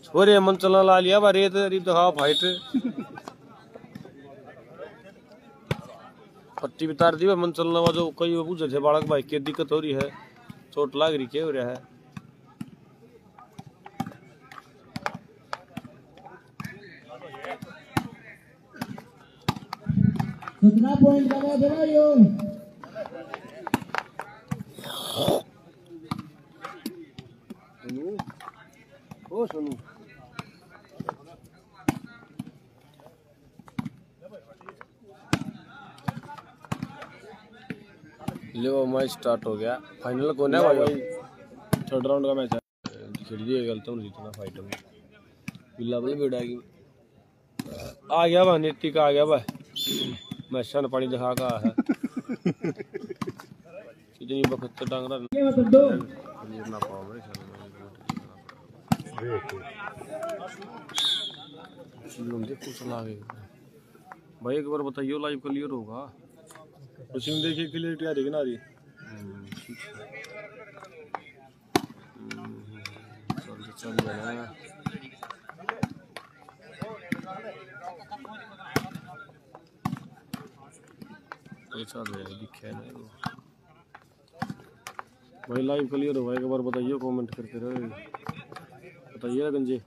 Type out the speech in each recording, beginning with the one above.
छोरे मन चलना ला लिया बा रेत रीब दिखाओ फाइट पट्टी बितार दी मन चलना वा जो कई पूछे थे बालक भाई की दिक्कत हो रही है चोट लाग रही क्या हो रहा है कितना पॉइंट लगा देना यो ओ सुनो लो मैच स्टार्ट हो गया फाइनल कौन है भाई थर्ड राउंड का मैच है खेल दिया गलत हूँ जीतना फाइट में बिल्ला बल भिड़ाएगी आ गया भाई नीति का आ गया भाई मैशान पानी दिखा का है कितनी बखत डांग रहा ना पाओ मेरे कुछ लागे भाई एक बार बताइए लाइव क्लियर होगा उसी में देखिए क्लियरिटी आ रही है ना रही चल जाना चल रहा है दिखे ना भाई लाइव क्लियर होगा एक बार बताइए कमेंट करके रहे बताइए गंजे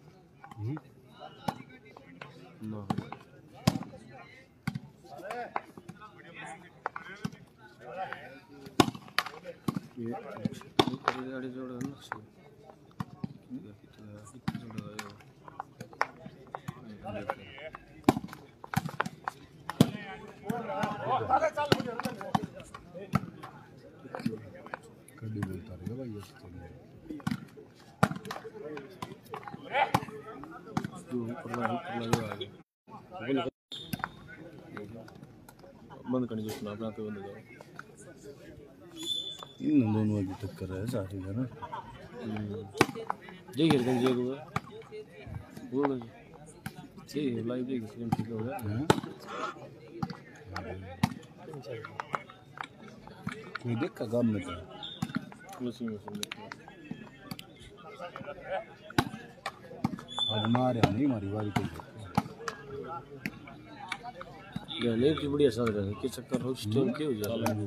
ना ये गाड़ी जोड़ है ना कड़ी बोलता रहेगा भाई बंद करने जो सुना अपना तो बंद करो इन दोनों की टक्कर है सारी है ना जी खेल गंजे को वो जी लाइव देख स्क्रीन ठीक हो गया कोई देख का काम में था उसी में आज मारे नहीं मारी बारी कोई या नहीं की बढ़िया साथ रहे के चक्कर हो स्टेम के हो जाता है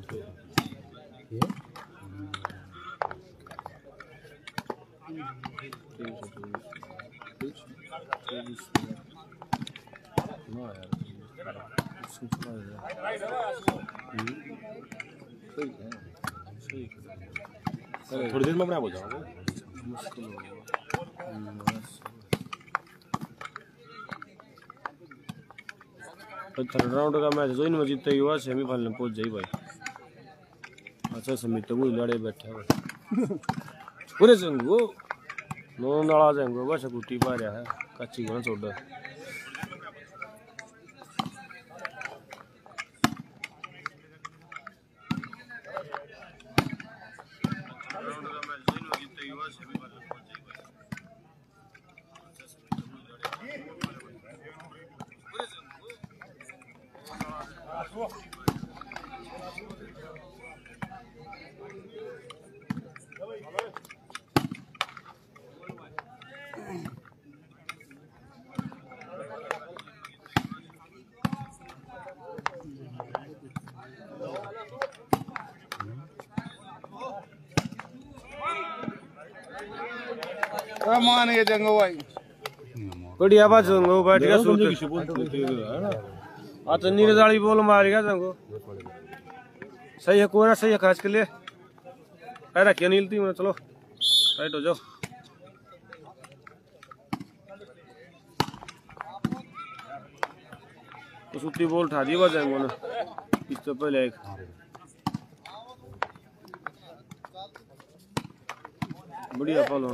ना यार थोड़ी देर में अपने आप हो जाओगे मुश्किल होगा थर्ड राउंड का मैच जो इन में जीते हुआ सेमीफाइनल में पहुंच जाए भाई अच्छा समित वो लड़े बैठे भाई पूरे संगो नो नाला संगो बस कुटी पा रहा है कच्ची को छोड़ मान ये जंगो भाई बढ़िया बात जंगो बैठ गया सोच आ तो नीरे दाढ़ी बोल मार गया जंगो सही है कोरा सही है खास के लिए अरे क्या नीलती मैं चलो राइट हो जाओ तो सुती बोल उठा दी बात जंगो ने इससे पहले एक बढ़िया फॉलो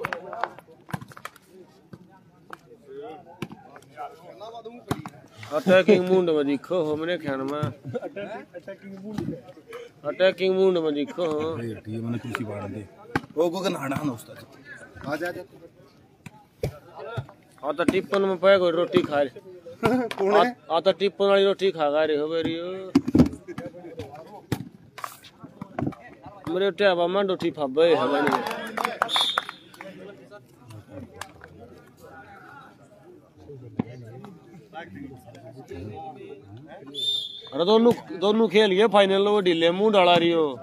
अटैकिंग मूड में दिखो हमने ख्याल में अटैकिंग मूड में दिखो ये मैंने कुर्सी बांध दी वो को नहाना है उस्ताद आ जा आता टिप्पन में पे कोई रोटी खा रहे आता टिप्पन वाली रोटी खा रहे हो बेरी मेरे टेबा में रोटी फाबे है अरे दोनों खेल गए फाइनल, वो ढीले मुंह डाला रही हो।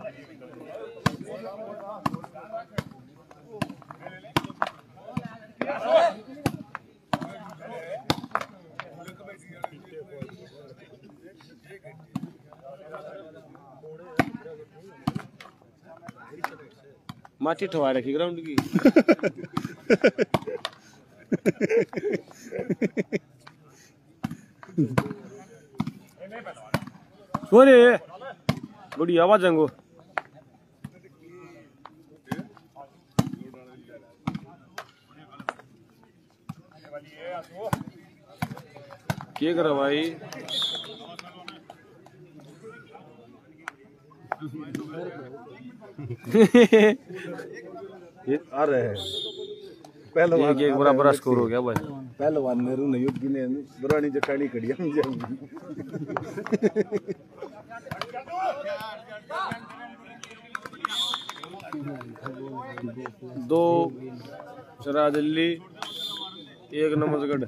माटी ठवा रखी ग्राउंड की। सोरे बड़ी आवाज आंगो क्या कर भाई? ये आ रहे हैं पहलवान, एक बराबर स्कोर हो गया भाई। पहलवान नेहरू ने युद्ध ने दुरानी जटानी कड़ी हम जब दो सरा दिल्ली, एक नमस्गढ़।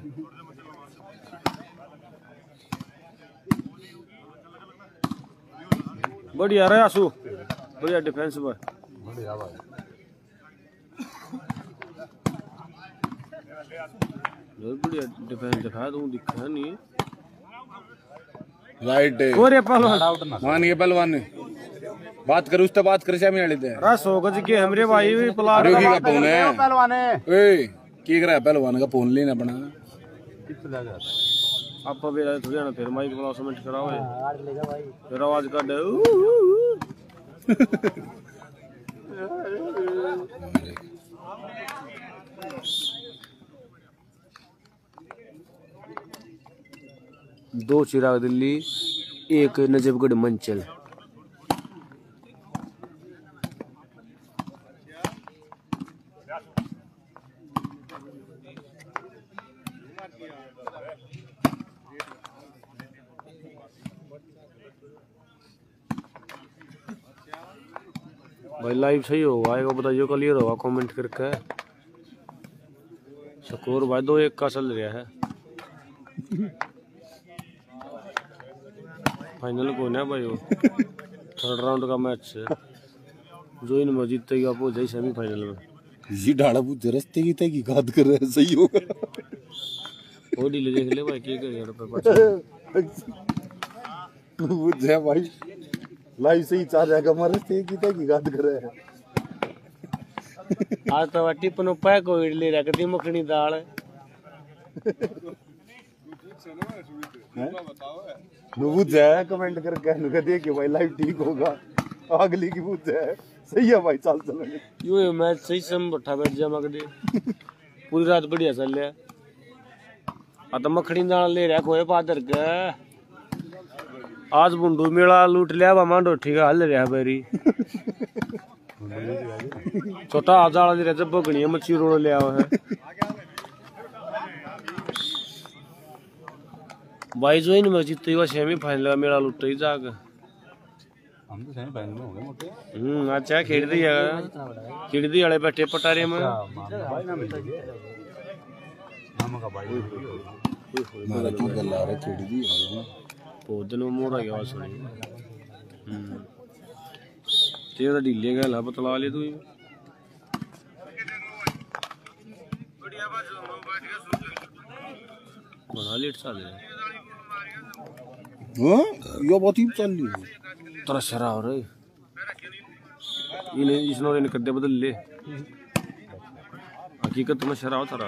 बढ़िया रहा आसू, बढ़िया डिफेंस पर। बढ़िया भाई। बढ़िया डिफेंस दिखा दूं, दिखा नहीं राइट और ये पहलवान मान के पहलवान ने बात कर, उससे बात कर शामी लेते हैं। रा 100 गज के हमरे भाई भी प्लाट रोगी का फोन है पहलवान है। ए की कर रहा है पहलवान का फोन लेना अपना कितना जाता है आप भी थोड़ी ना फिर माइक वाला सबमिट कराओ फिर आवाज काट दे। दो चिराग दिल्ली, एक नजफगढ़ मंचल। भाई लाइव सही होगा, आएगा बताइए, क्लियर होगा कमेंट करके। स्कोर भाई 2-1 का चल रहा है। फाइनल कौन है भाई? वो 3rd राउंड का मैच है। जो इन में जीतेगी आप हो जाए सेमीफाइनल में। ये ढाड़ा पूछे रास्ते की तय की बात कर रहे हैं, सही होगा। वो डीले देख ले भाई, क्या करेगा वो जय भाई लाइव से ही चार जाएगा हमारे से की तय की बात कर रहे हैं। आज तो टिपनो पैक हो इडली रखती मखनी दाल वो जय कमेंट करके नुका दे कि भाई लाइव ठीक होगा, अगली की पूछ है सही है भाई, चल चल यो मैच सही सम बट्ठा बैठ जा मग दे। पूरी रात बढ़िया चल रहा। आ तो मखनी दाल ले रहा खोए पादर के। आज बुंडू मेला लूट लिया बा मांडो ठीक है, हल रहा बेरी छोटा आजाला दे जब बगनी मच्छी रोड लिया है भाई। जो इन में जीते हुआ सेमीफाइनल का मेला लूट ही जाग। हम तो सेमीफाइनल में हो गए मोटे। अच्छा खेल दी है, खेल दी वाले बैठे पटारे में। मारा की गल आ रहा खेड़ी दी बहुत दिन में मोड़ आ गया सुनी। तेरा ढीले गया बतला ले तू। बड़ा लेट चल रहा है। यो बहुत ही चल रही है तेरा शरा हो रहा है। इन्हें इसनों ने कद्दे बदल ले, हकीकत में शरा हो तारा।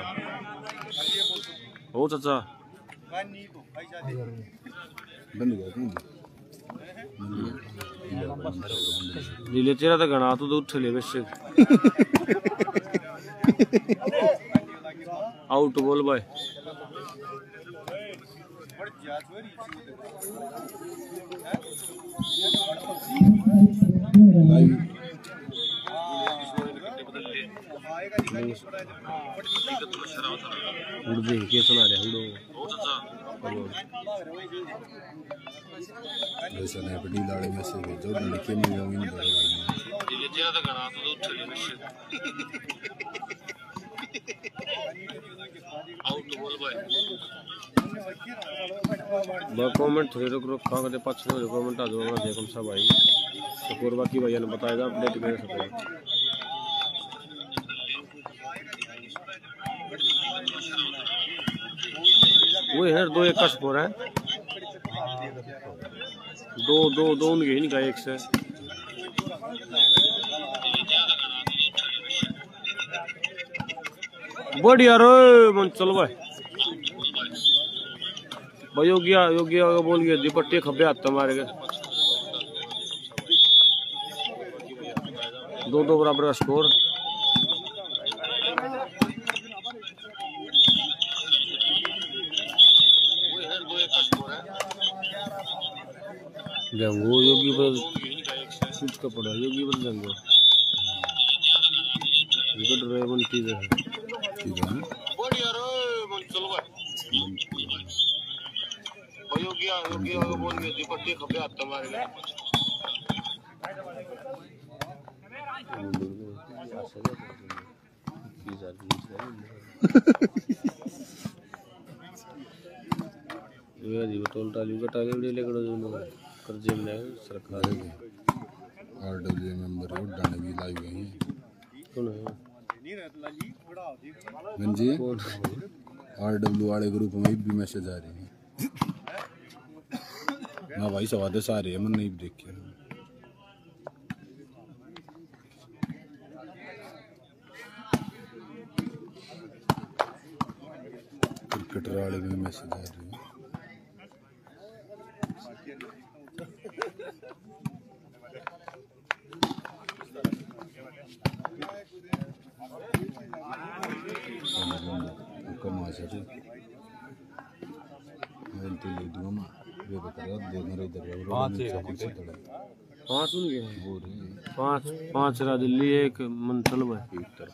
ओ चाचा बंद हो गया नीले तेरा तो गणा तू तो उठ ले वैसे। आउट बोल भाई। उड़ दे के सुना रहे उड़ो ऐसा नहीं बड़ी लाड़े में से जो लड़के में वो इन बड़े ये तेरा तो गणा तू तो उठ ले वैसे। आउट बोल भाई। कमेंट थोड़ी रुक रुक खा के पाँच कमेंट आ जाओ देखो सब भाई सकोर बाकी भैया ने बताएगा अपडेट कर सके वो है 2-1 का स्कोर है 2-2 उनके नहीं का 1 से बढ़िया रो मन चलो भाई योगी बोल गया दुपट्टे खब्बे हाथ मारे गए 2-2 बराबर का स्कोर जंगो योगी पर कुछ का पड़ा योगी पर जंगो विकेट रेवन ठीक है बढ़िया रो मन चलो भाई योगी बोल गया दुपट्टे खब्बे हाथ मारे गए ये टोल टाली का टाली उड़ी लेकर जो कर्जे में सरकार है आरडब्ल्यू मेंबर है डाने भी लाई गई है कौन है मंजी आरडब्ल्यू वाले ग्रुप में भी मैसेज आ रहे हैं ना भाई सवादे सारे है मन नहीं देखे क्रिकेटर वाले भी मैसेज आ रहे हैं पाँच दिल्ली एक मंतलब है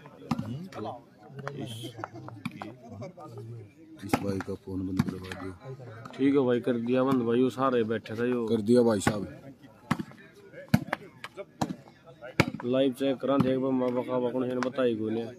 इस भाई का फोन बंद करवा दिया ठीक है भाई कर दिया बंद भाई वो सारे बैठे थे यो कर दिया भाई साहब लाइव चेक करा देख बका बकन है बताई कोई ने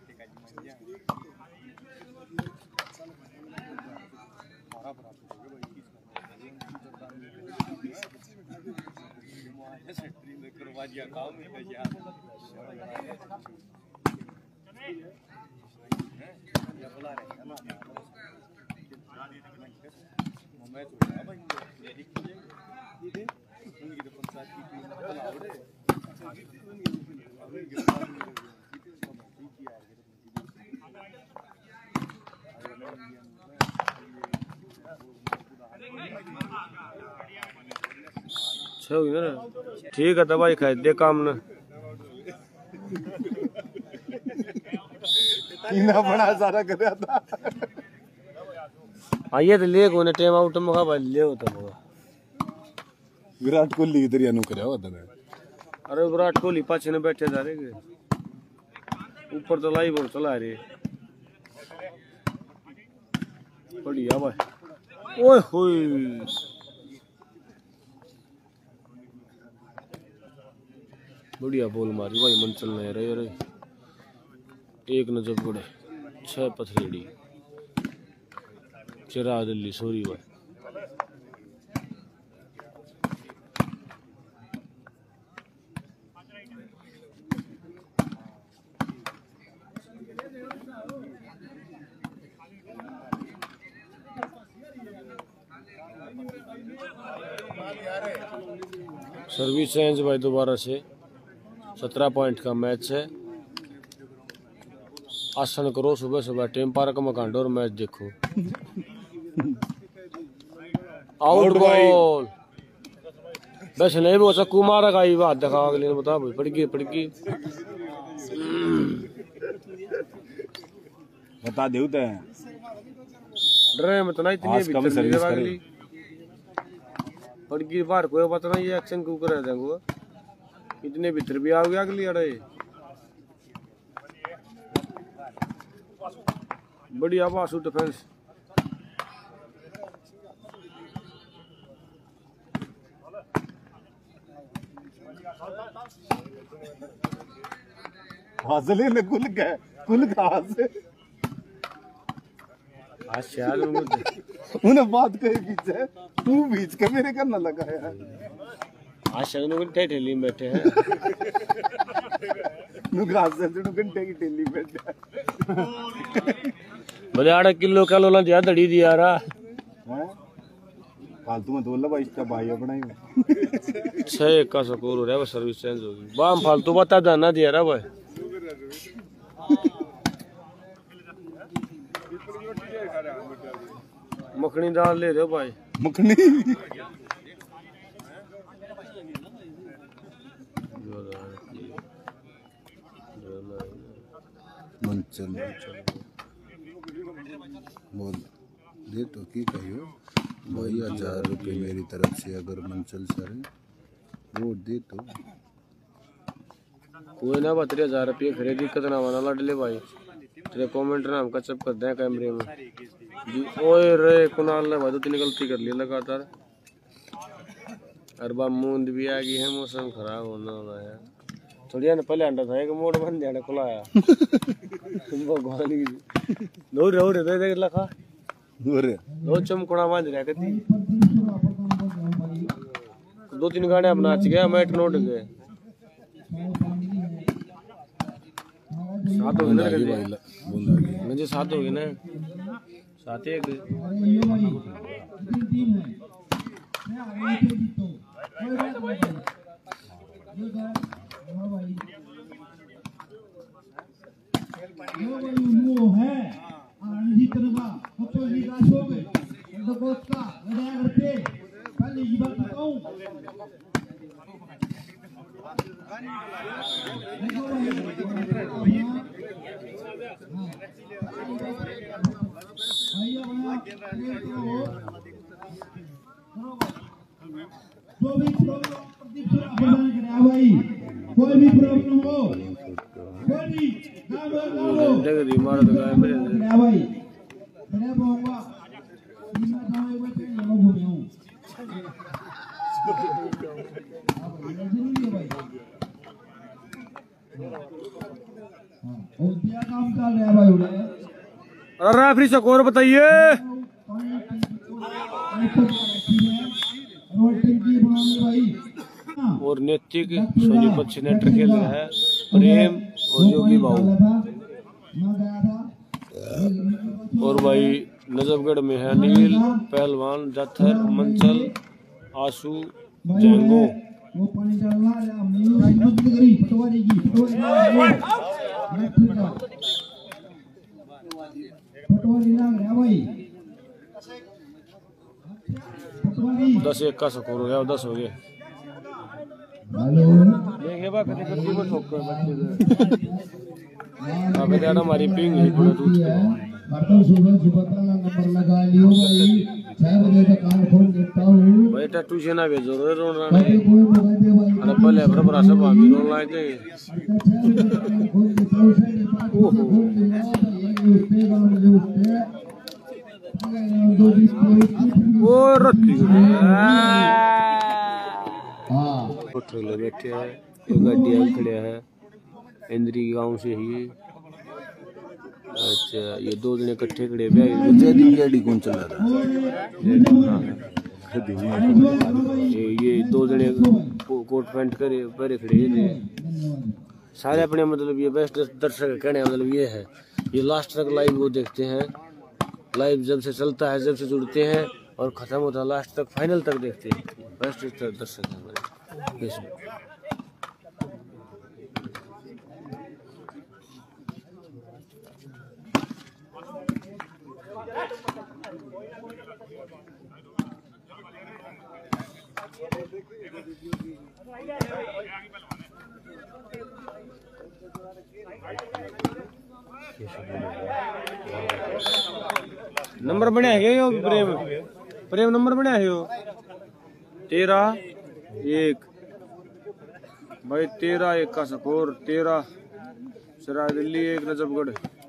ठीक है दवाई खाए दे काम न बड़ा सारा कर था आइए तो ले कोने टाइम आउट में भाई ले होता होगा विराट कोहली इधर या नु करया होता है अरे विराट कोहली पाछे ने बैठे जा रहे ऊपर तो लाइव और चला रहे बढ़िया भाई ओए होए बढ़िया बॉल मारी भाई मन चल नहीं रहे अरे एक नजर बुड़े 6 पथरेड़ी चिरा दिल्ली सॉरी भाई सर्विस चेंज भाई दोबारा से 17 पॉइंट का मैच है आसन करो सुबह सुबह टेम पार्क में कांडो और मैच देखो आउट बॉल बस नहीं वो चक्कू मारा का ही बात दिखा अगले ने बता भाई पड़गी बता दे उते डरे मत ना इतनी भीतर नहीं अगली पड़गी बाहर कोई पता नहीं ये एक्शन क्यों कर देंगे इतने भीतर भी आ गया अगली अड़े बढ़िया बासु डिफेंस हाजले ने कुल घास शायद उन्हें बात कही पीछे तू बीच के मेरे करना लगा यार शायद ठेली में बैठे हैं घंटे की ठेली में बैठे बोले 8 किलो का लोला दिया दड़ी दिया रहा फालतू में बोल भाई इसका भाई अपना ही 6 का स्कोर हो रहा है वो सर्विस चेंज होगी बाम फालतू बता दाना दिया रहा भाई मखनी दाल ले रहे हो भाई मखनी मंचल बोल दे तो की कहियो भाई 1000 रुपये मेरी तरफ से अगर मंचल सर वोट दे तो कोई ना बता 1000 रुपये खरीदी कितना वाला लड़ले भाई तेरे कमेंट ना हमका चप कर दे कैमरे में जी ओए रे कुणाल ने भाई तो तूने गलती कर ली लगातार अरबा मूंद भी आ गई है मौसम खराब होने वाला है थोड़ी ना पहले अंडा था एक मोड़ बन जाने खुलाया भगवान की दो रे दे दे लखा दो चमकुड़ा बांध रहा कती 2-3 गाने अब नाच गया मैट नोट गए 7 हो गए ना मुझे 7 हो गए ना 7 एक कोई भी प्रॉब्लम हो भाई काम चल रहा है भाई अरे रेफरी स्कोर बताइए और नैतिक सोनीपत सेनेटर खेल रहा है प्रेम और योगी बाबू और भाई नजफगढ़ में है नील पहलवान जाथर मंचल आशु जैंगो दस 1 का स्कोर हो गया 10 हो गए हमारी पिंग नंबर लगा लियो भाई 6 बजे तक कार्ड खोल देता हूँ भाई टैटू से ना भेजो रे रोना नहीं अरे पहले बराबर सब आमी रोन लाए थे वो रखी ट्रेलर बैठे हैं एक गाड़ी खड़े हैं इंद्री गांव से ही अच्छा ये 2 दिन इकट्ठे खड़े गाड़ी कौन चला रहा ये 2 दिन कोट पैंट करे पहले खड़े थे सारे अपने मतलब ये बेस्ट दर्शक कहने मतलब ये है ये लास्ट तक लाइव वो देखते हैं लाइव जब से चलता है जब से जुड़ते हैं और खत्म होता है लास्ट तक फाइनल तक देखते हैं बेस्ट दर्शक है हमारे नंबर बढ़िया है यो प्रेम प्रेम नंबर बढ़िया है यो 13-1 भाई 13-1 का स्कोर 13 सराय दिल्ली 1 नजफगढ़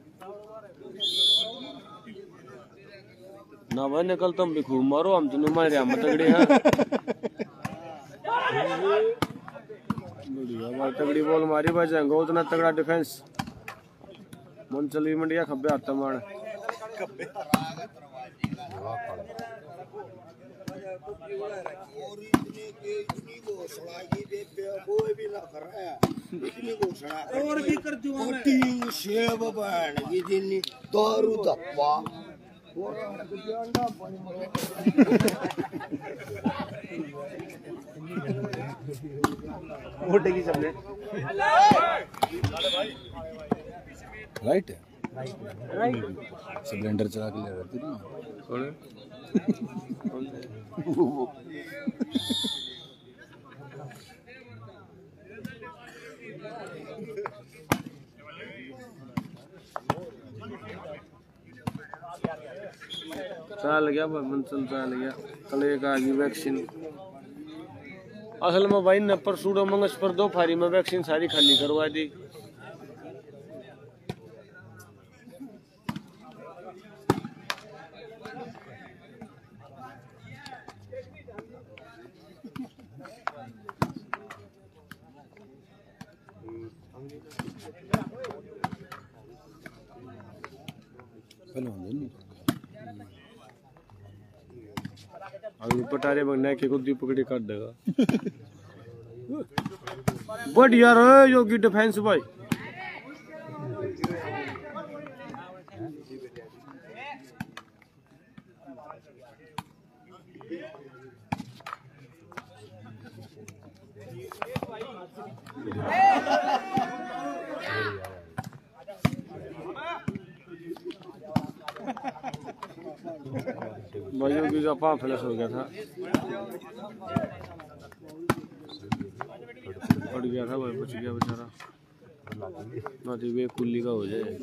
ना भाई निकल तुम भी खूब मारो हम तो मारे हम तगड़े हैं बढ़िया तगड़ी बॉल मारी भाई जाएंगे उतना तगड़ा डिफेंस मन चल भी मंडिया खब्बे हाथ मार और भी कर दूंगा मैं सेब बहन की जिन्नी दारू धप्पा मोटे की सबने राइट है सिलेंडर चला के ले रहे थे ना चल गया मंसल चल गया कले का आगे वैक्सीन असल में भाई न पर सूडो मंगस पर 2 फारी में वैक्सीन सारी खाली करवा दी। अभी पटारे बनना के को पकड़ी काट देगा बढ़िया रे योगी डिफेंस भाई भाइयों की जपा फ्लैश हो गया था पड़ गया था भाई बच गया बेचारा ना तो वे कुल्ली का हो जाए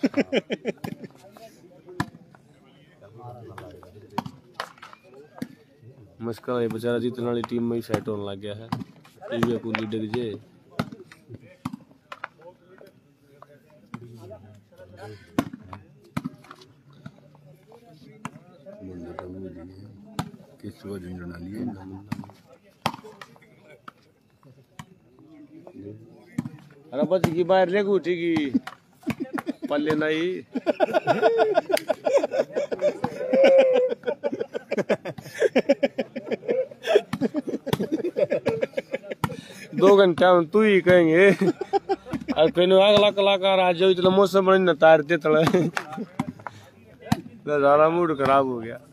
मुश्किल है बेचारा जितने वाली टीम में ही सेट होने लग गया है वे कुल्ली डिग जाए किस वजह से लिए अरे बच की बाहर ले उठी की पल्ले नहीं 2 घंटा तू ही कहेंगे और कहीं अगला कलाकार आ जाओ इतना मौसम बने न तारते तले सारा मूड खराब हो गया।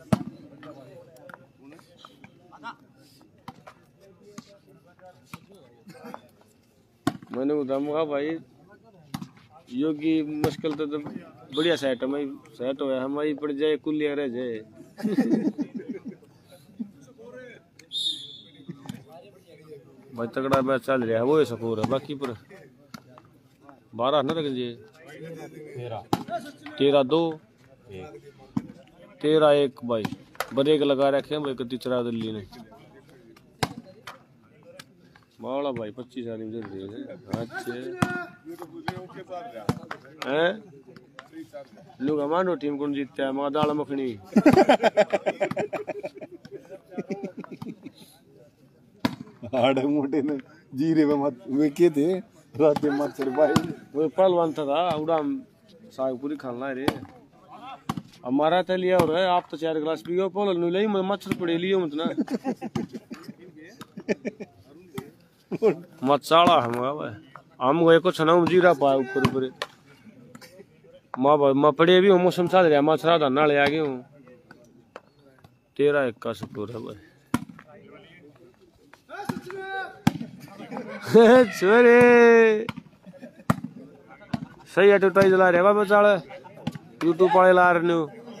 मैंने बताऊंगा भाई योगी मुश्किल तो बढ़िया सेट है मैं सेट हो हमारी पड़ जाए कुल्लिया रह जाए भाई तगड़ा मैच चल रहा है वो स्कोर है बाकी पर 12 ना रख जी 13-2 13-1 भाई ब्रेक लगा रखे हैं भाई कति चरा दिल्ली ने बावला भाई 25 आदमी चल रही है अच्छे हैं लोग हमारो टीम कौन जीतता है माँ दाल मखनी हाड़ मोटे ने जीरे में मत वे के थे रात में मच्छर भाई वो पहलवान था उड़ा साग पूरी खाना रे हमारा तो लिया हो रहा है आप तो 4 गिलास पियो पोल नहीं ली मच्छर पड़े लियो मत ना मचाला हम गए कुछ ना जीरा पाया ऊपर ऊपर माँ पड़े भी मौसम चल रहा मच्छरा था नाले आ गए हूँ 13-1 का स्कोर है भाई छोरे सही एडवर्टाइज ला रहे बचाल यूट्यूब वाले ला रहे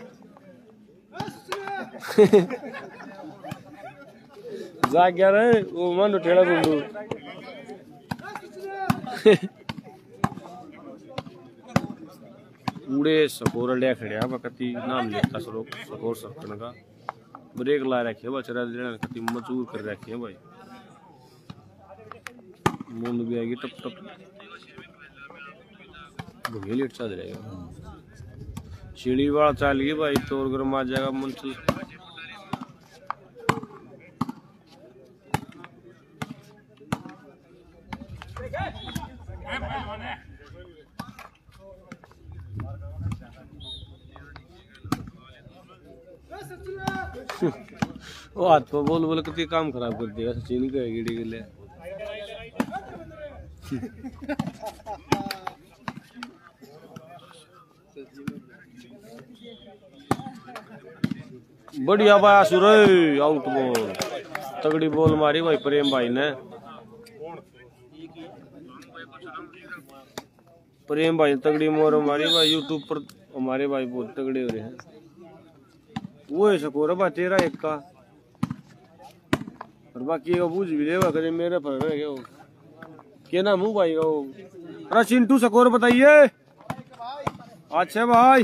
जा गया रे वो मन ठेड़ा बुंदू उड़े स्कोर लिया खड़िया कति नाम लिखता स्कोर सकने का ब्रेक ला रखे बचरा कति मजबूर कर रखे है भाई बूंद भी आएगी टप टप लेट चल रहेगा सीढ़ी वाला चालिए भाई तो और गर्म आ जाएगा मुंशी वो हाथ पर बोल बोल कितनी काम खराब कर दिया सचिन का गिड़ी के लिए। बढ़िया भाई आसुर आउट बॉल तगड़ी बॉल मारी भाई प्रेम भाई ने। प्रेम भाई तगड़ी मोर मारी भाई। यूट्यूब पर हमारे भाई बहुत तगड़े हो रहे हैं। वो है स्कोर है भाई 13-1 का और बाकी का बूझ भी देगा कभी मेरे पर रह गया। क्या नाम हूँ भाई वो? अरे चिंटू स्कोर बताइए। अच्छा भाई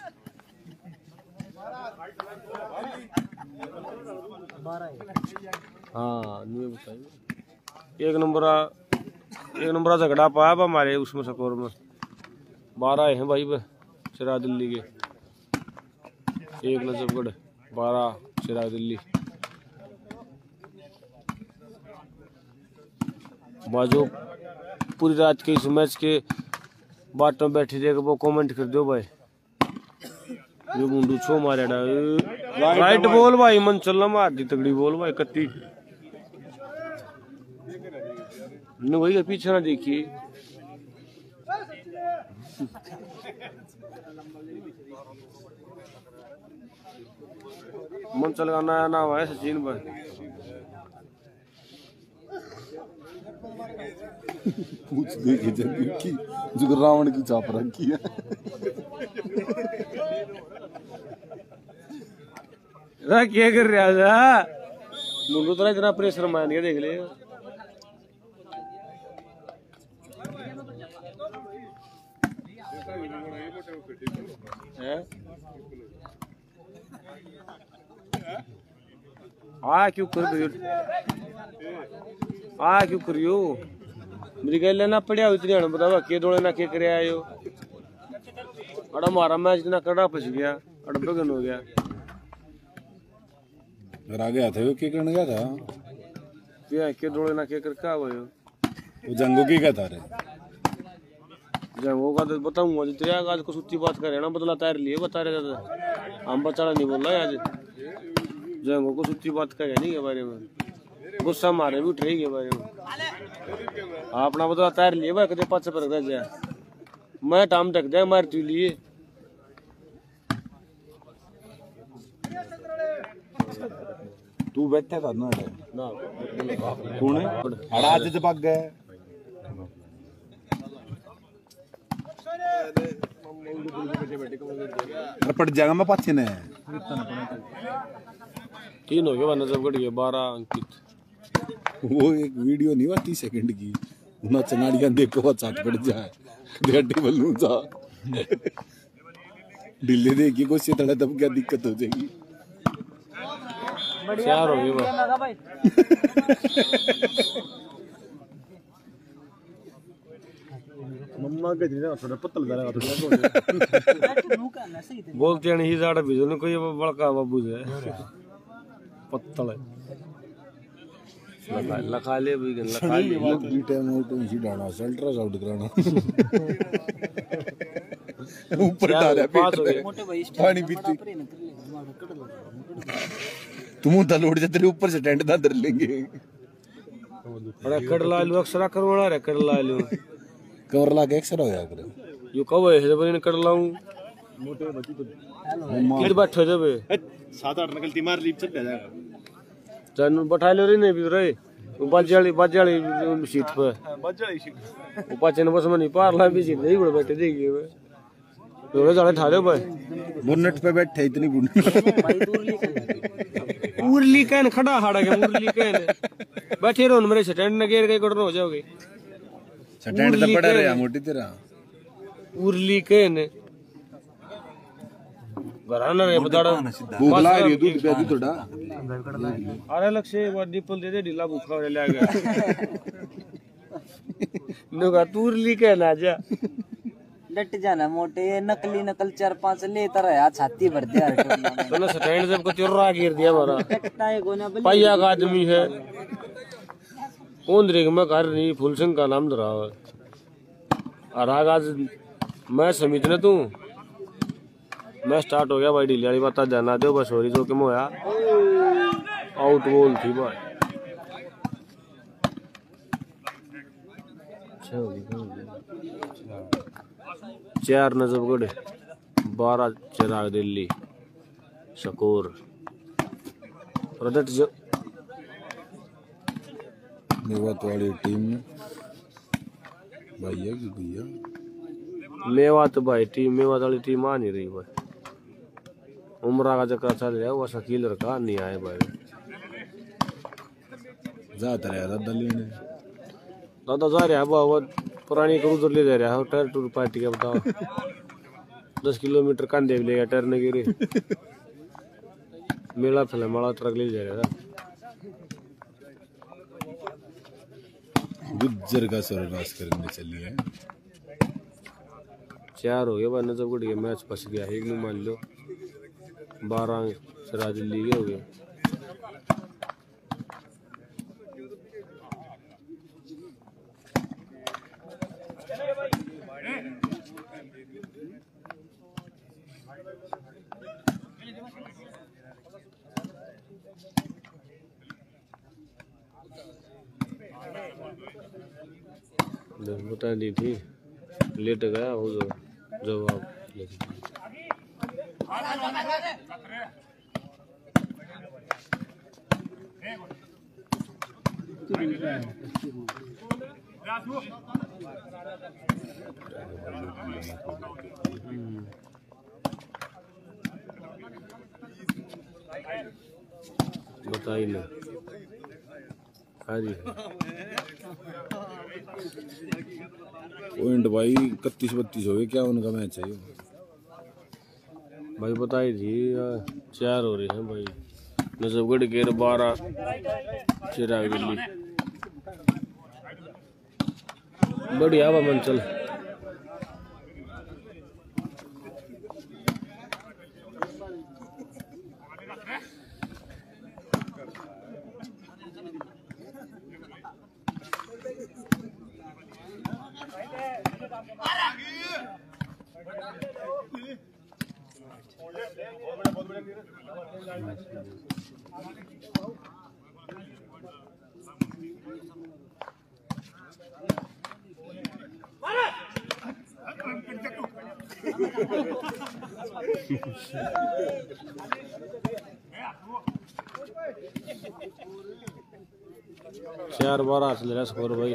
हाँ बताइए। एक नंबर झगड़ा पाया हमारे उसमें स्कोर में 12 हैं भाई सिरा दिल्ली के। एक नजफगढ़ 12 सिरा दिल्ली। बाजू पूरी रात के इस मैच के बाद में बैठे थे वो कमेंट कर दो भाई। ये मुंडू छो मारे राइट बॉल भाई मन चलना मार दी तगड़ी बॉल भाई कत्ती ने वही पीछे ना देखिए। मन चल का नया नाम है सचिन भाई। कुछ देखे की जो रावण की चाप रखी है। क्या कर रहा था मुंडू तो इतना प्रेशर मान के देख ले। क्यों करियो मेरी गल ना पड़िया इतनी हण बतावा के दौड़े ना के करे आयो। अड़ा मारा मैच इतना कड़ा फंस गया अड़बगन हो गया। अगर आगे आते हुए क्या करने गया था क्या के दौड़े ना के कर क्या हुआ वो जंगों की क्या था रे जंगों का तो बताऊंगा जो तेरा आज को सुच्ची बात करे ना बदला तैयार लिए बता रहे थे। हम बचाना नहीं बोल रहा आज जंगों को सुच्ची बात करे नहीं के बारे में गुस्सा मारे भी उठ रही के बारे में। अपना बदला तैयार लिए भाई कदे पाँच पर रख जाए मैं टाइम तक जाए मार तू लिए। तू बैठा था ना कौन है आज से भाग गए। पट जाएगा मैं पाछे ने 3 हो गया नजफगढ़ के 12 अंकित। वो एक वीडियो नहीं हुआ 30 सेकंड की ना चनाड़ियां देखो वो चाट पड़ जाए गड्ढे बल्लू जा ढीले देखी को सीतड़ा तब क्या दिक्कत हो जाएगी। 4 हो गए मम्मा के दिन थोड़ा पतल जाएगा बोलते नहीं जाड़ा भी जो कोई बड़का बाबू है पत्तल लखा ले भी लखा ले बी टाइम आउट ही डालना अल्ट्रासाउंड कराना ऊपर डाला पानी पीते तुम उधर लौट जाते ऊपर से टेंट धर लेंगे। अरे कड़ला लो अक्सर करवाना रे कड़ला लो कवर ला के एक्सरा होया करे यो कब है जब इन कड़ला हूं मोटे बच्ची तो किधर बैठो जब 7-8 निकलती मार लीप चल जाएगा जन बैठा ले रे नहीं भी रे बाजाली सीट पे बाजाली सीट वो पाचन बस में नहीं पार ला भी सीट नहीं बड़े बैठे देगी वे तो जाने ठाले भाई बोनट पे बैठे इतनी उरली कैन खड़ा हाड़ा के उरली कैन बैठे रहो मेरे स्टैंड न गेर के कड़नो हो जाओगे स्टैंड तो पड़ा रहा मोटी तेरा उरली कैन घराना रे बदाड़ा भूखला है दूध पे दूध थोड़ा अरे लक्ष्य वो डिपल दे दे ढीला भूखा ले आ गया नोगा उरली कैन आ जा डट जाना मोटे नकली नकल 4-5 लेता रहा छाती भर दिया तो स्टैंड जब को चुर्रा गिर दिया हमारा पैया का आदमी है कौन देख मैं घर नहीं फुल सिंह का नाम धरा है और आज मैं समित ने तू मैं स्टार्ट हो गया भाई ढीली वाली बात जाना दो बस हो रही जो कि मोया आउट बॉल थी भाई। 4 नजफगढ़, 12 चिराग दिल्ली स्कोर। मेवात वाली टीम भैया की भैया मेवात भाई टीम, मेवात वाली टीम आ नहीं रही भाई। उमरा का चक्कर चल रहा है, वो शकीलर का नहीं आए भाई। जाता रहा दादा लेने दादा जा रहा है वो पुरानी क्रूजर ले जा रहा है टायर टूर पार्टी का। बताओ 10 किलोमीटर कंधे भी लेगा टायर ने गिरे। मेला फैला माड़ा ट्रक ले जा रहा था। गुज्जर का सर्वनाश करने चली है। 4 हो गया भाई। नजफगढ़ के मैच फंस गया। एक नहीं मान लो 12 सिराज दिल्ली के हो गए। बता दी थी, लेट गया हो जवाब। बताइए ना पॉइंट भाई 31-32 हो गए। क्या उनका मैच है भाई? बताई थी 4 हो रहे हैं भाई। नजफगढ़ के 12 चिराग दिल्ली। बढ़िया बा मंचल। चार 12 चल रहा स्कोर भाई।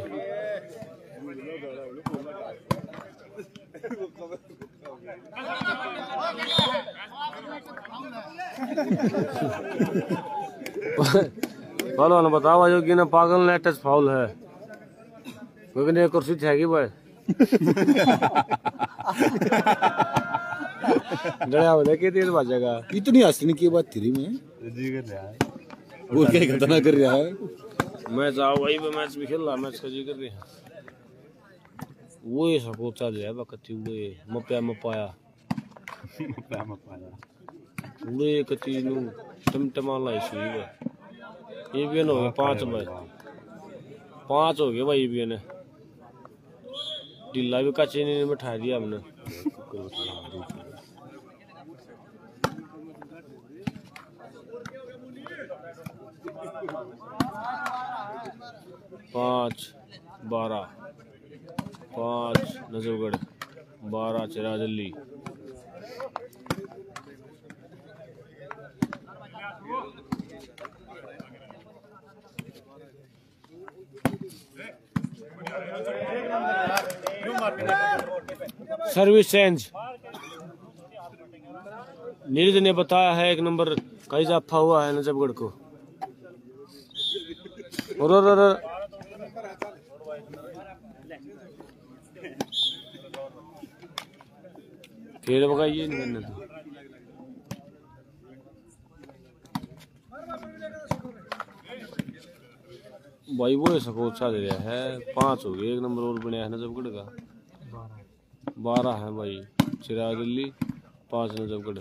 बोलो ना बताओ जो कि ना पागल ने टच फाउल है। क्योंकि कुर्सी थी भाई। गया बोले कि तेज बाजेगा। इतनी हंसने की बात थी में वो क्या घटना कर रहा है। मैच आओ भाई, मैच भी खेल रहा, मैच का जी कर रहे हैं। वो ये सब चल रहा है बकती वो मपाया उड़े कती नु टमटमा लाई सी है। ये भी हो गए 5 भाई। 5 हो गए भाई। ये भी ने ढीला भी कच्चे ने बैठा दिया हमने। पाँच 12 5 नजफगढ़, 12 चिराग दिल्ली। Service change. नीरज ने बताया है 1 नंबर का इजाफा हुआ है नजफगढ़ को। और खेल भगाइए नहीं करना तो। भाई वो सको अच्छा दे रहा है। 5 हो गए। 1 नंबर और बनाया है नजफगढ़ का। 12 है भाई चिराग दिल्ली, 5 नजफगढ़।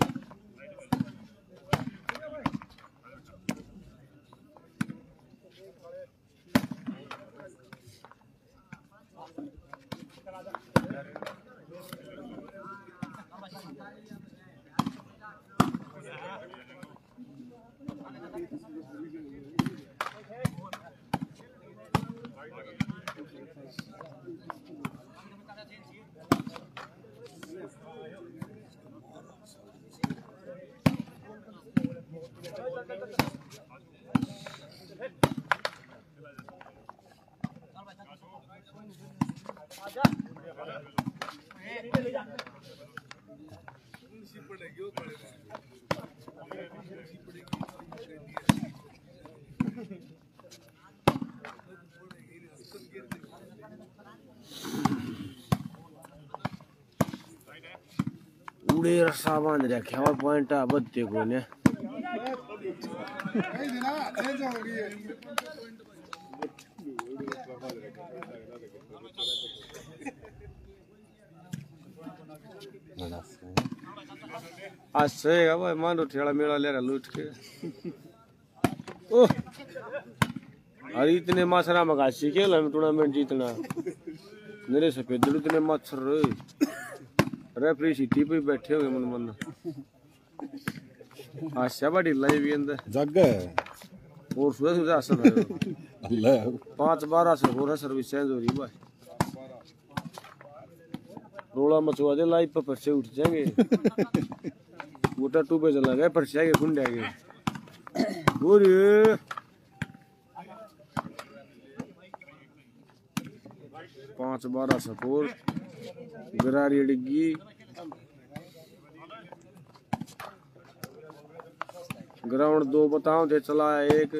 उड़े रस्सा बांध रखे और पॉइंट बदते को ने आज सहेगा भाई मान लो ठेला मेला ले रहा लूट के ओह अरे इतने माछरा मगा सीखे ला टूर्नामेंट जीतना मेरे सफेद इतने मच्छर रेफरी सीटी पे बैठे हुए मन मन आशा बड़ी लाइव भी अंदर जग है और सुबह सुबह असर है अल्लाह 5-12 से हो रहा सर्विस चेंज हो रही भाई रोला मचवा दे लाइव पर से उठ जाएंगे वो टू पे चला गया पर से खुंड जाएंगे गोरी 5-12 सपोर्ट गरारी डिग्गी ग्राउंड 2 बताओ दे चला एक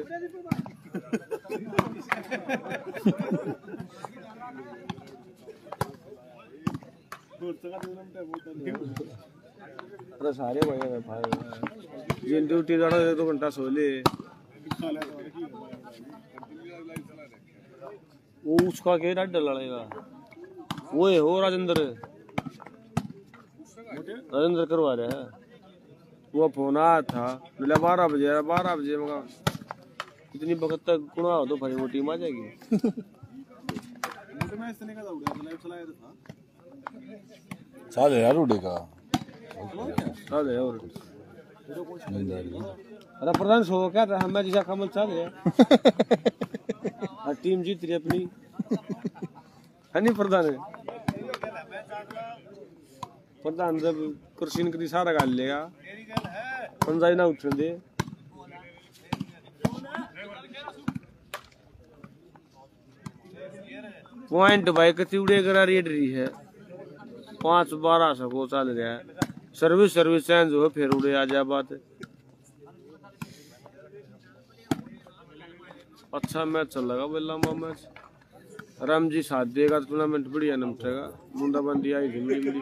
अरे सारे भाई जिन ड्यूटी जाना 2 घंटा सो ले वो उसका के डर लड़ेगा वो है हो राजेंद्र करवा रहे हैं वो फोन आया था बोला 12 बजे मगा इतनी वक्त तक गुणा हो तो फिर वो टीम आ जाएगी साले यार उड़ेगा साले और अरे प्रधान सो क्या था हमें जैसा कमल साले टीम जीत रही अपनी है नहीं प्रधान जब कुर्सी करी सारा गाल लेगा पंजाई ना उठ दे पॉइंट भाई कति उड़े करा रेड रही है 5-12 सको चल रहा है सर्विस चेंज हो फिर उड़े आ जा बात अच्छा मैच चल लगा भाई लंबा मैच राम जी साथ देगा टूर्नामेंट बढ़िया निपटेगा बूंदाबांदी आई थी मेरी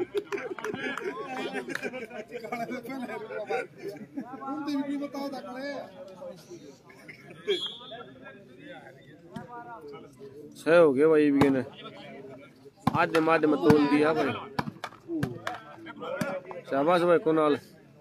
सही हो गया भाई भी ने आधे माधे में तोल दिया भाई शाबाश भाई कुणाल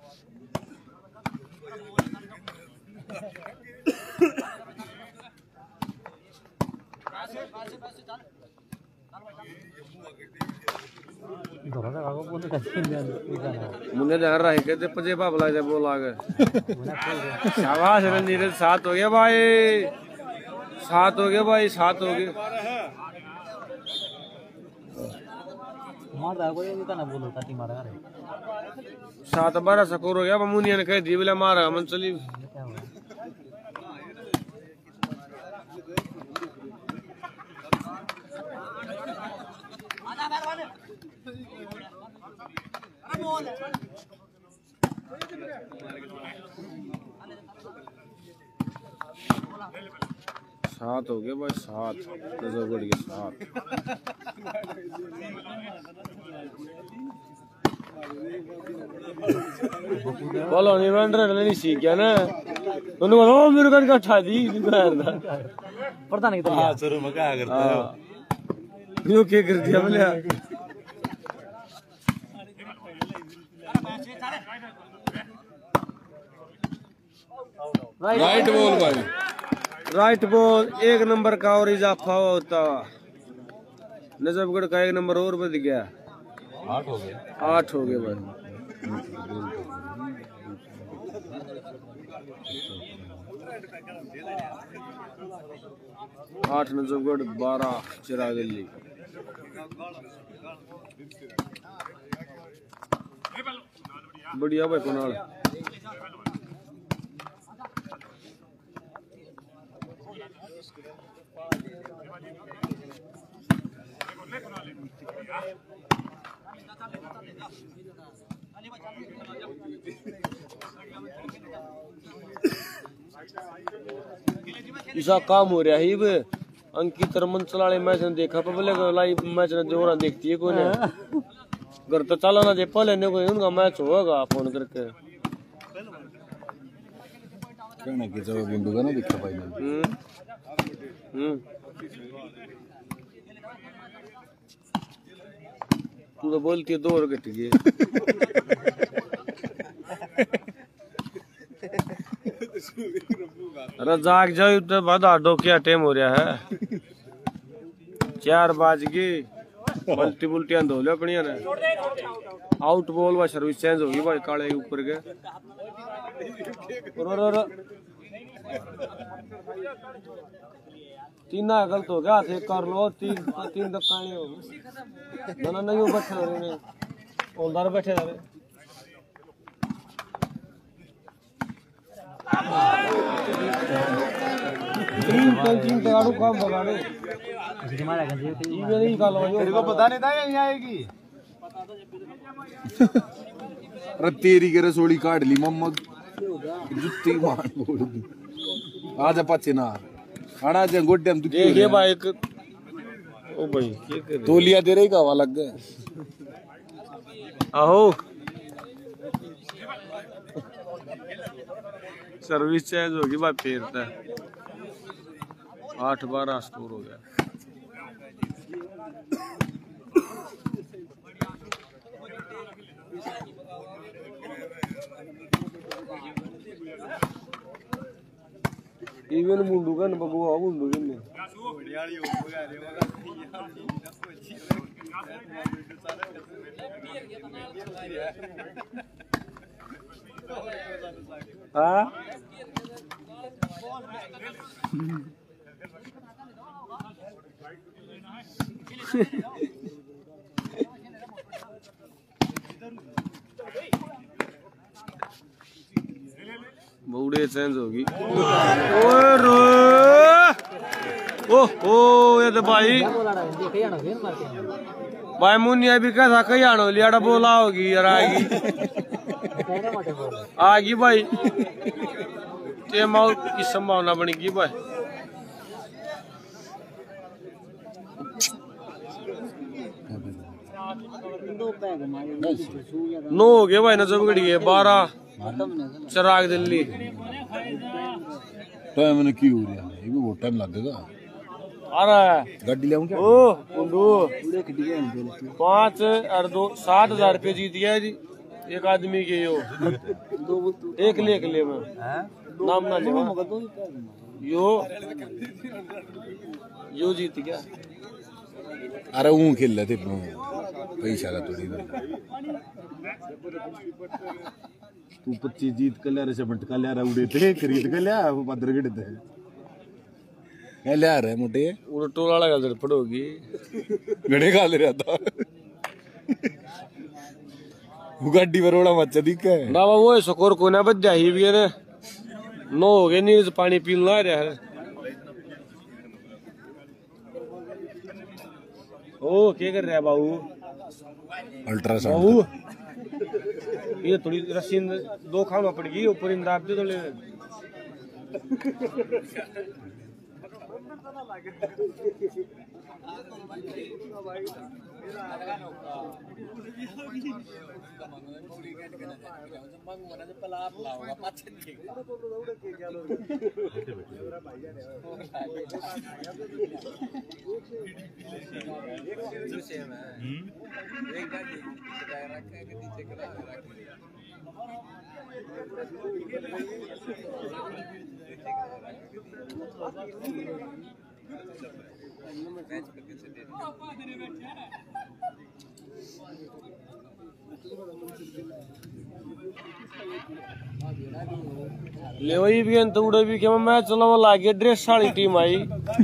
मुन्ने जा रहा है कहते पजे बाबला जब बोल आ गए शाबाश नीरज 7 हो गया भाई 7 हो गया भाई 7 हो गए मार कोई इतना ना बोलो ताती मारा रे 7-12 स्कोर हो गया मुनिया ने कह दी बोला मारा मन चली सात हो गया भाई 7 बढ़ गया 7 बोलो नहीं बन रहा नहीं सीख गया ना उन्होंने बोला मेरे घर का उठा दी पता नहीं तो हाँ शुरू में क्या करता है यो क्या कर दिया बोले राइट बॉल भाई राइट बॉल 1 नंबर का और इजाफा होता नजफगढ़ का 1 नंबर और बढ़ गया 8 हो गए 8 हो गए भाई 8 नजफगढ़ 12 चिराग दिल्ली। बढ़िया भाई कुनाल। ऐसा काम हो रहा है बे अंकित रमन चलाने मैच ने देखा पहले लाइव मैच ने जोरा देखती है कोई ने घर तो चला ना दे पहले ने कोई उनका मैच होगा फोन करके कहने की जब गुंडू का ना दिखा फाइनल। तू तो बोलती है 2 और कट गए। अरे जाग जाओ तो बाद आडो क्या टाइम हो रहा है 4 बज गए। मल्टी बुल्टियां धो लो अपनी ने आउट बॉल व सर्विस चेंज होगी भाई काले ऊपर के। तीन गलत हो गया थे कर लो 3 दकाने हो ना नहीं बैठे हो रहे ओलदार बैठे रहे। तीन तगाड़ू काम बगाड़े नहीं कालो तेरे को पता नहीं था यहीं आएगी। अरे तेरी के रसोड़ी काट ली मोहम्मद जुत्ती मार बोल दी आजा पाचे ना आना जे गोड्डम तू ये भाई एक ओ भाई क्या कर तोलिया दे रही का हवा लग गए आहो सर्विस चेंज होगी भाई फेरता 8-12 स्कोर हो गया। इवन मुंडू का बबुआ मुंडू के हाँ बूढ़े चेंज होगी। ओह ये तो भाई मुनिया भी कैसा कहीं आनो लियाड़ा बोला होगी यार आएगी भाई टेम आउट की संभावना बनेगी भाई। नो हो गया भाई नजफगढ़ है 12 चिराग दिल्ली। टाइम ने की हो रहा है ये भी बहुत टाइम लगेगा। अरे गाड़ी ले आऊं क्या ओ कुंडू 5 और 2 7,000 रुपये जीत गया जी एक आदमी के यो एक ले में नाम ना लेवा यो जीत गया। अरे वो खेल रहे थे पैसा का थोड़ी तू 25 जीत कर लिया रे भटका लिया उड़े थे खरीद कर लिया वो पत्थर थे क्या ले आ रहे मोटे वो टोला वाला गल पड़ोगी गड़े खा ले रहा था वो गाड़ी पर रोड़ा मच्चा दिखा है ना वो सकोर को ना बच जाही भी है नो हो गए नहीं पानी पीना रहा है। ओ क्या कर रहा है बाबू अल्ट्रासाउंड ये थोड़ी रस्सी 2 खाना पड़ गई ऊपर इन दाब दे थोड़े ले वही भी तो उड़े भी के मैच चलावा लागे ड्रेस वाली टीम आई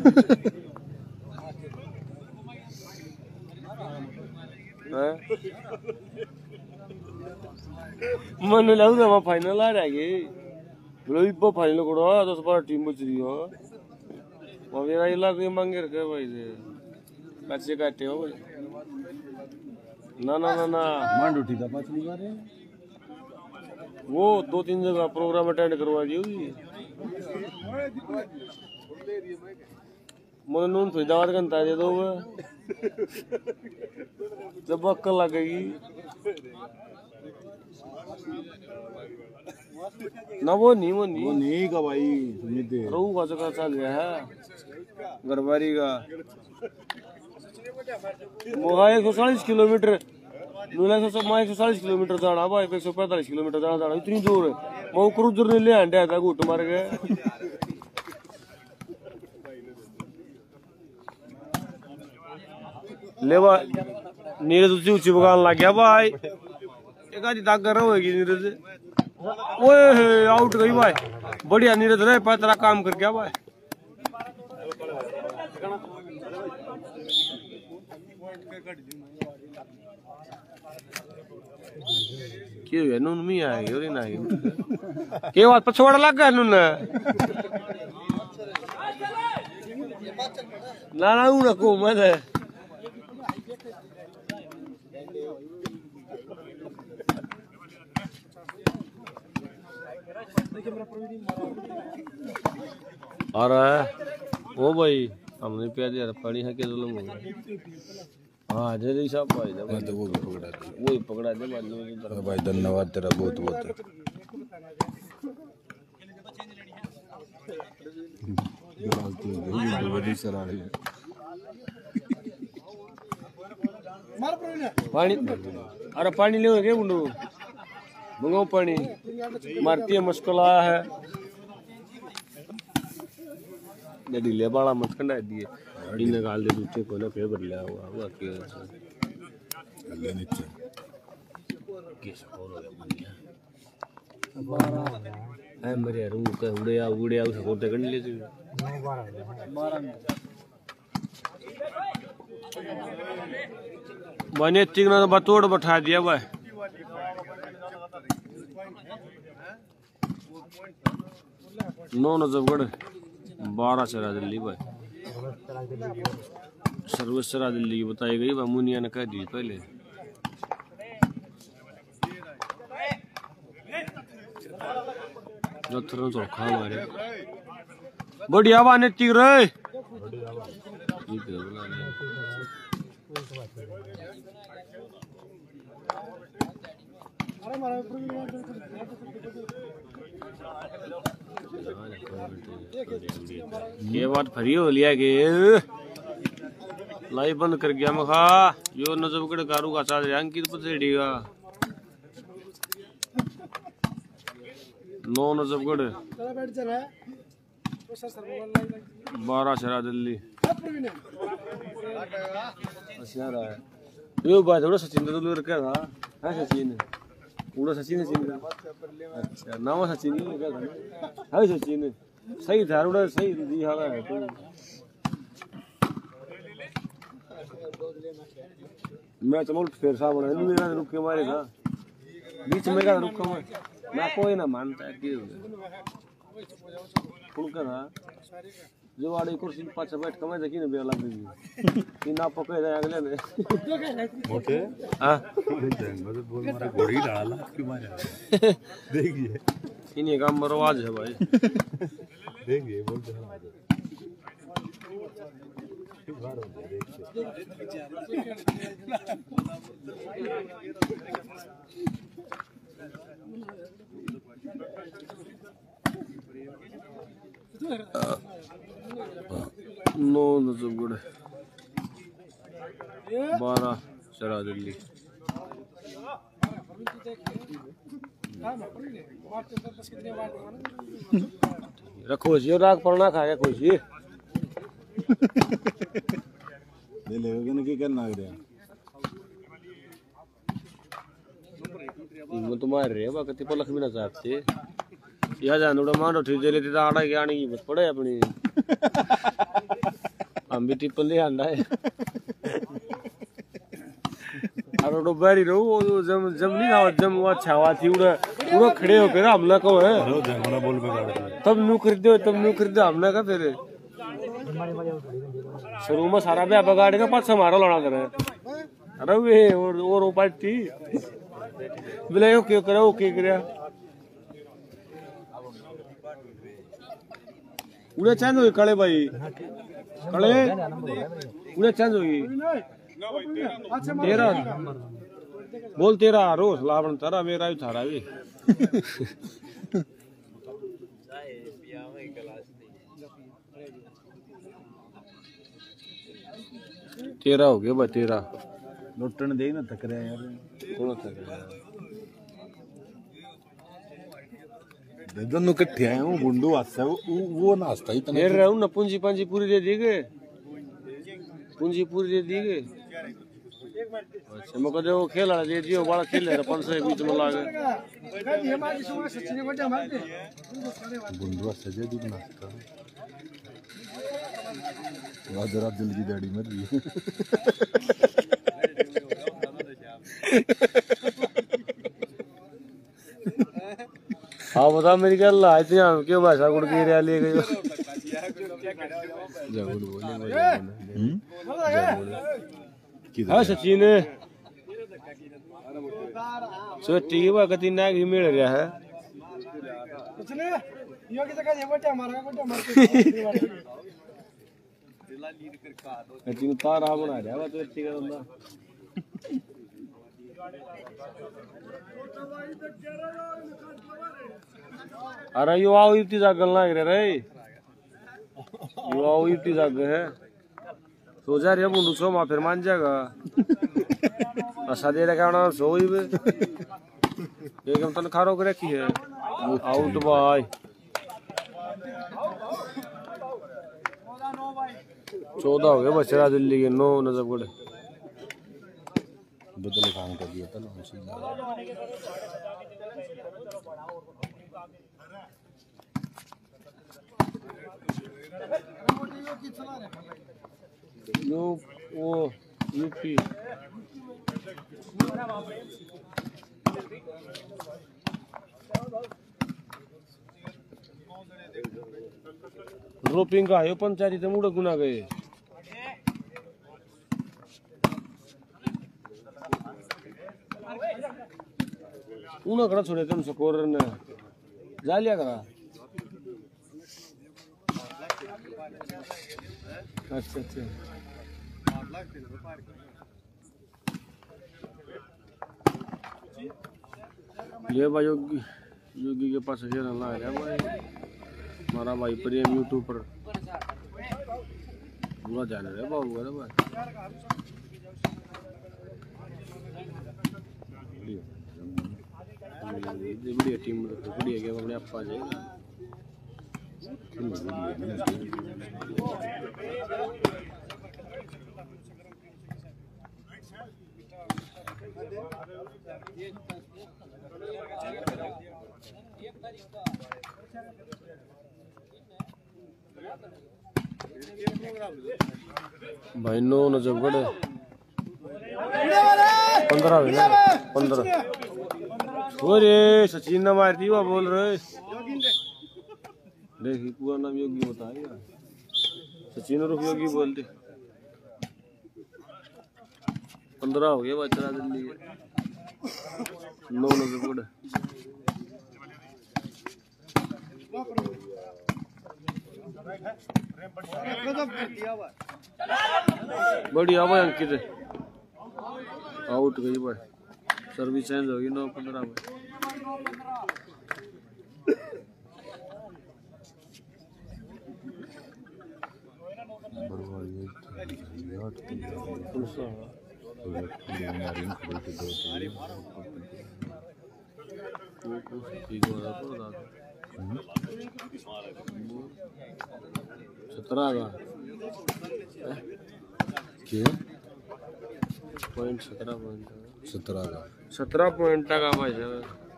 मन लगता है फाइनल आ जाएगी बोलो इप्पो फाइनल करो 10-12 टीम बच रही हो वो मेरा इलाके मांगे रखे भाई से बच्चे काटे हो भाई ना ना ना ना मांड उठी था पिछली बार वो 2-3 जगह प्रोग्राम अटेंड करवा दी होगी मन नून तो दावत घंटा दे दो जब अक्कल लगेगी ना वो नहीं का भाई रहू का जगह चल गया है गरबारी का मोहा 140 किलोमीटर 140 किलोमीटर जाना भाई 145 किलोमीटर जाना इतनी दूर है मैं क्रूजर ने ले आंडा था घुट मार गए ले भाई नीरज ऊंची ऊंची बगान लग गया भाई एक आधी ताकत होगी नीरज ओए आउट गई भाई बढ़िया नीरज रे तेरा काम कर गया भाई क्यों है नून मी आएगी और ना आएगी के बात पछवाड़ा लग गया नून ना ना ऊ रखो मैं अरे ओ भाई हमने प्याज यार पानी है के जुल्म हाँ जय साहब भाई मैं तो वो भी पकड़ा दे बाद में भाई धन्यवाद तेरा बहुत बहुत पानी अरे पानी ले के बुंडू मंगाओ पानी मारती है मुश्किल आया है ढीले बाला मत कंडा दिए इन्हें गाल दे दूसरे को ना फेवर लिया हुआ वो के नीचे किस और हो गया है मेरे रूह का उड़े उसे कोटे कर ले तू 12 बने तिगना बतोड़ बैठा दिया भाई नौ नजफगढ़ 12 चरा दिल्ली भाई सर्विस चरा दिल्ली की बताई गई मुनिया ने कह दी पहले चोखा हमारे बढ़िया बाने तीर रे ये बात फरी हो लिया के लाइव बंद कर गया मखा यो नजफगढ़ कारू का साथ अंकित पसेड़ी का 9 नजफगढ़ 12 शरा दिल्ली यो बात थोड़ा सचिन तो क्या था है सचिन पूरा सचिन अच्छा नाम सचिन ही क्या था है सचिन सही था उड़ा सही दी हां है तो मैं चलो फिर सा बना नहीं मेरा रुक के मारे था बीच में का रुका मैं ना कोई ना मानता है कि फुलका था जो वाली कुर्सी पे पाछे बैठ के मैं देखी ना बेला लगी कि ना पकड़े जाए अगले ने मोटे हां मतलब बोल मारा घोड़ी डाला क्यों मारा देखिए इन्हीं का मरवाज है भाई देखिए बोलते हैं नौ नजफगढ़ 12 शरा दिल्ली रखो जी राग पड़ना खा गया खुशी ले ले की करना है इनमें तो मार रहे बाकी ते पलक भी ना चाहते या जान उड़ा मारो ठीक जले ते आड़ा के आने की बस पड़े अपनी हम भी टिपल ले आंदा है अरे तो बैरी रो जम जम नहीं ना जम वो छावा थी उड़ा पूरा खड़े होकर हमला को है तब नु खरीदो हमला का फिर शुरू में सारा भी बगाड़ेगा पास हमारा लड़ा करे अरे वे और पार्टी बिले ओके करे ओके करे उड़े चेंज हुई कड़े भाई कड़े उड़े चेंज हुई 13 बोल 13 रोज लावन तारा मेरा भी थारा भी 13 हो गया भाई 13 लुटन दे ना थक रहा यार कौन थक रहा दोनों इकट्ठे आए वो गुंडू हाथ वो नाश्ता ही फिर रहूं ना पूंजी पूंजी पूरी दे दी गए पूंजी पूरी दे दी गए अच्छा मैं कहते वो खेल रहा दे दियो बड़ा खेल रहा 500 के बीच में लागे गुंडू सजे दी नाश्ता जरा दिल की दाढ़ी मर रही हाँ बता मेरी गल आज हम क्यों भाषा गुड़ के रिया ले गए जगुड़ बोले हाँ सचिन सोटी की बात तीन नाग ही मिल रहा है तीन तारा बना रहा है तो अच्छी का बंदा अरे युवा इतनी जागल ना रे युवा इतनी जाग है सो जा रही बुंडू सो माँ फिर मान जाएगा ऐसा दे रखा ना सो ही एकदम तन खारो के रखी है आउट भाई 14 हो गए बचरा दिल्ली के 9 नजफगढ़ बदले काम कर दिया था वो यूपी रोपिंग का है पंचायती तो मुड़ गुना गए उन्हें कड़ा छोड़े तुम स्कोर ने जा लिया करा अच्छा अच्छा ये भाई योगी के पास है ना है भाई हमारा भाई प्रेम यूट्यूब पर पूरा जाने रहे बाबू है भाई बढ़िया टीम बढ़िया गेम अपने आप आ जाएगा भाई 9 नजफगढ़ 15 अरे सचिन ने मार दी बोल रहे देखिए पूरा नाम योगी बताया सचिन रुख योगी बोलते 15 हो गया बच्चा दिल्ली 9 नजफगढ़ बढ़िया भाई अंकित आउट गई भाई सर्विस चेंज होगी 9-15 में पॉइंट 17 पॉइंट 17 पॉइंट का मैच है,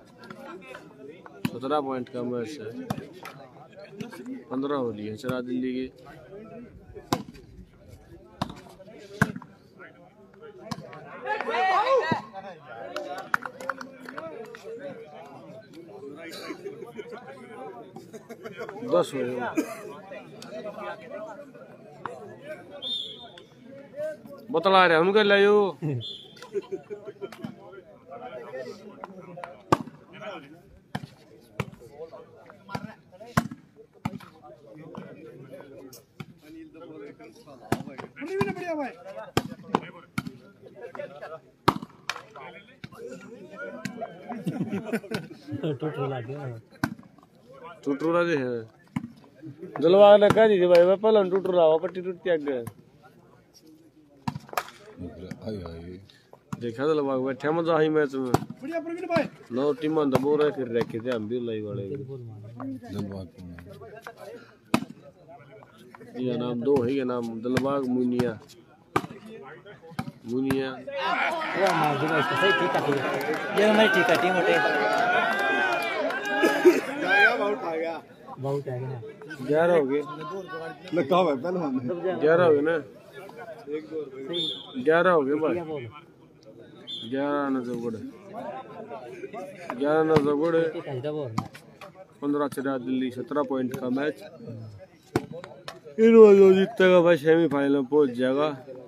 17 पॉइंट का मैच है। 15 हो रही है चरा दिल्ली की। दस हो बतला रहे हम कर लियो। टूटूरा दे है जलवा ने कह दी भाई मैं पहले टूटूरा हुआ पट्टी टूटती आगे देखा जलवा बैठे मजा आई मैच में नो टीम दबो रहे फिर रखे थे हम भी लाई वाले ये नाम दो है ये नाम दिलबाग मुनिया मुनिया ये मैं ठीक है टीम उठे बहुत है ना 11 हो गए लगा हुआ है पहलवान 11 हो गए ना 11 हो गए भाई 11 नजरगढ़ 15 चढ़ा दिल्ली 17 पॉइंट का मैच। इन जो जीतेगा भाई सेमीफाइनल में पहुंच जाएगा।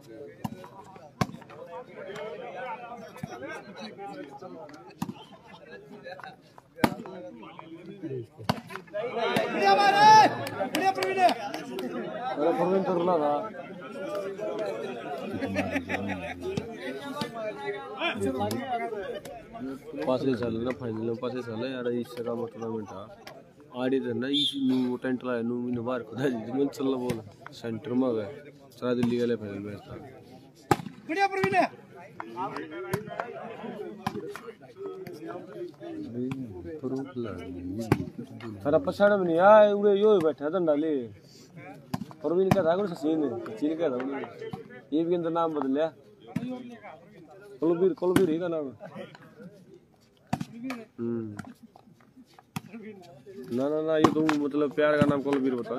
प्रवीण तो रुला था पासे साल ना फाइनल में पासे साल यार इससे का टूर्नामेंट था आड़ी ना इस नु टेंट ला नु इन बार खुदा जी मन चल बोल सेंटर में गए चला दिल्ली वाले फाइनल में था बढ़िया प्रवीण सारा पछाड़ में नहीं आए उड़े यो बैठा था डाले प्रवीण का था सचिन सचिन का था ये भी अंदर नाम बदलिया कोलबीर ही का नाम ना ना ना ये तो मतलब प्यार का नाम कोलबीर बता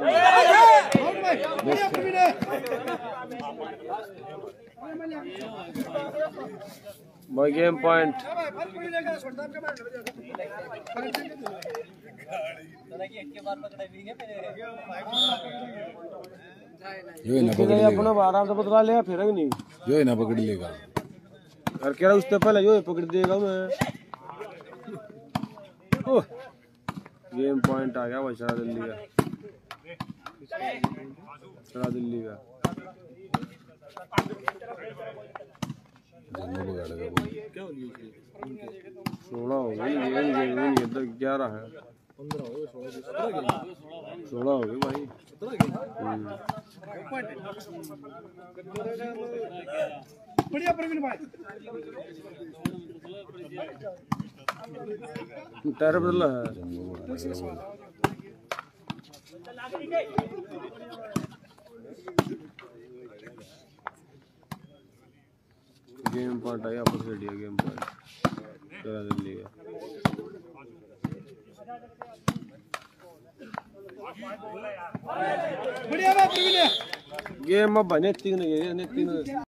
भाई गेम पॉइंट अपना आराम से बदला ले फिर नहीं जो है ना पकड़ लेगा और कह रहा उससे पहले जो पकड़ देगा मैं। गेम पॉइंट आ गया भाई चला दिल्ली का चला दिल्ली का 16 हो गई 11 है 16 हो गए भाई बढ़िया प्रवीण भाई टायर बदला है गेम पॉइंट आया आपस में दिया गेम पॉइंट चला दिल्ली का बढ़िया प्रवीण गेम अब बने 3 ने